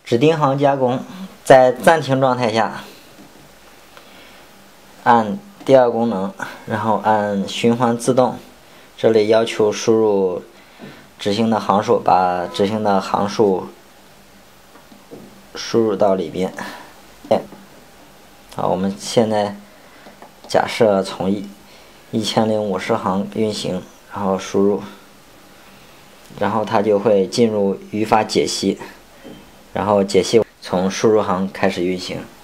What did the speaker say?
指定行加工，在暂停状态下，按第二功能，然后按循环自动，这里要求输入执行的行数，把执行的行数输入到里边。好，我们现在假设从1050行运行，然后输入，然后它就会进入语法解析，然后解析从输入行开始运行。